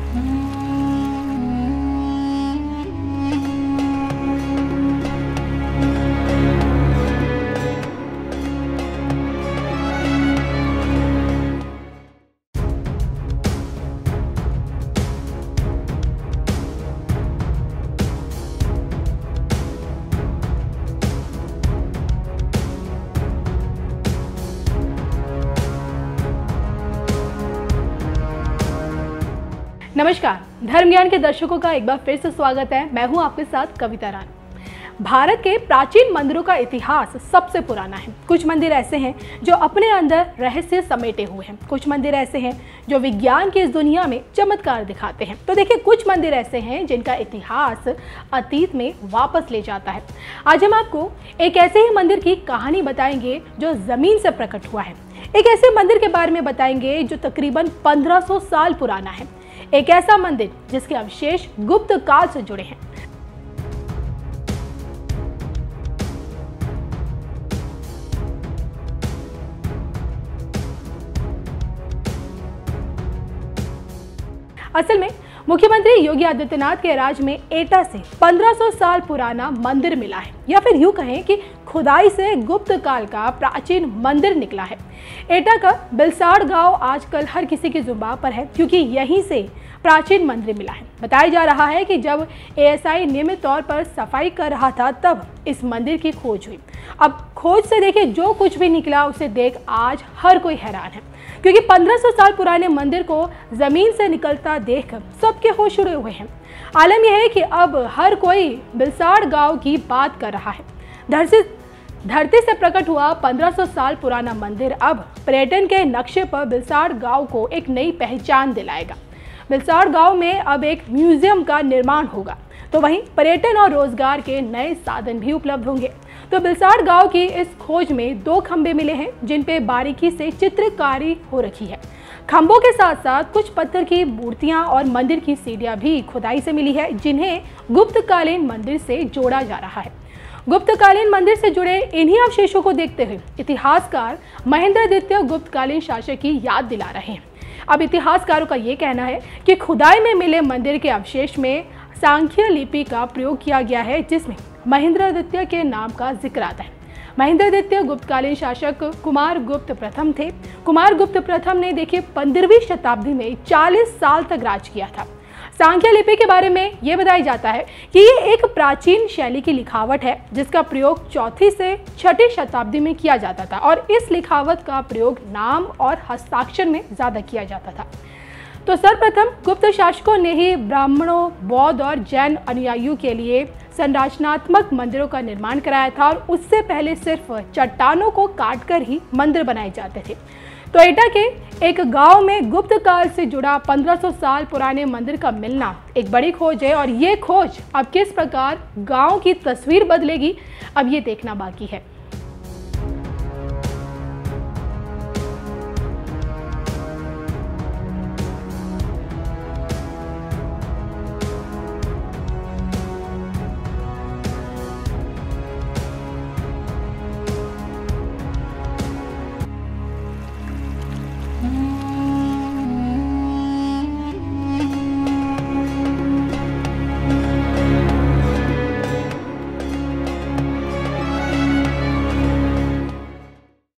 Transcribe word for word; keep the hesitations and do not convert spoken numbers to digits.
नमस्कार, धर्म ज्ञान के दर्शकों का एक बार फिर से स्वागत है। मैं हूं आपके साथ कविता रानी। भारत के प्राचीन मंदिरों का इतिहास सबसे पुराना है। कुछ मंदिर ऐसे हैं जो अपने अंदर रहस्य समेटे हुए हैं, कुछ मंदिर ऐसे हैं जो विज्ञान की इस दुनिया में चमत्कार दिखाते हैं। तो देखिए, कुछ मंदिर ऐसे हैं जिनका इतिहास अतीत में वापस ले जाता है। आज हम आपको एक ऐसे ही मंदिर की कहानी बताएंगे जो जमीन से प्रकट हुआ है। एक ऐसे मंदिर के बारे में बताएंगे जो तकरीबन पंद्रह सौ साल पुराना है। एक ऐसा मंदिर जिसके अवशेष गुप्त काल से जुड़े हैं। असल में मुख्यमंत्री योगी आदित्यनाथ के राज में एटा से पंद्रह सौ साल पुराना मंदिर मिला है, या फिर यूं कहें कि खुदाई से गुप्त काल का प्राचीन मंदिर निकला है। एटा का बिलसाड़ गांव आजकल हर किसी की जुबान पर है, क्योंकि यहीं से प्राचीन मंदिर मिला है। बताया जा रहा है कि जब ए एस आई नियमित तौर पर सफाई कर रहा था तब इस मंदिर की खोज हुई। अब खोज से देखिए, जो कुछ भी निकला उसे देख आज हर कोई हैरान है, क्योंकि पंद्रह सौ साल पुराने मंदिर को जमीन से निकलता देख सबके होश उड़े हुए हैं। आलम यह है कि अब हर कोई बिलसाड़ गांव की बात कर रहा है। धरती धरती से प्रकट हुआ पंद्रह सौ साल पुराना मंदिर अब पर्यटन के नक्शे पर बिलसाड़ गांव को एक नई पहचान दिलाएगा। बिलसाड़ गांव में अब एक म्यूजियम का निर्माण होगा, तो वहीं पर्यटन और रोजगार के नए साधन भी उपलब्ध होंगे। तो बिलसाड़ गांव की इस खोज में दो खंबे मिले हैं जिन पे बारीकी से चित्रकारी हो रखी है। खंभों के साथ साथ कुछ पत्थर की मूर्तियां और मंदिर की सीढ़ियां भी खुदाई से मिली है, जिन्हें गुप्तकालीन मंदिर से जोड़ा जा रहा है। गुप्तकालीन मंदिर से जुड़े इन्हीं अवशेषों को देखते हुए इतिहासकार महेंद्रद्वितीय गुप्तकालीन शासक की याद दिला रहे हैं। अब इतिहासकारों का ये कहना है कि खुदाई में मिले मंदिर के अवशेष में सांख्य लिपि का प्रयोग किया गया है, जिसमें महेंद्रद्वितीय के नाम का जिक्र आता है। महेंद्रद्वितीय गुप्तकालीन शासक कुमार गुप्त प्रथम थे। कुमार गुप्त प्रथम ने देखिए पंद्रहवीं शताब्दी में चालीस साल तक राज किया था। सांख्य लिपि के बारे में यह बताया जाता है कि ये एक प्राचीन शैली की लिखावट है जिसका प्रयोग चौथी से छठी शताब्दी में किया जाता था, और इस लिखावट का प्रयोग नाम और हस्ताक्षर में ज्यादा किया जाता था। तो सर्वप्रथम गुप्त शासकों ने ही ब्राह्मणों, बौद्ध और जैन अनुयायियों के लिए संरचनात्मक मंदिरों का निर्माण कराया था, और उससे पहले सिर्फ चट्टानों को काटकर ही मंदिर बनाए जाते थे। तो एटा के एक गांव में गुप्त काल से जुड़ा पंद्रह सौ साल पुराने मंदिर का मिलना एक बड़ी खोज है, और ये खोज अब किस प्रकार गांव की तस्वीर बदलेगी, अब ये देखना बाकी है।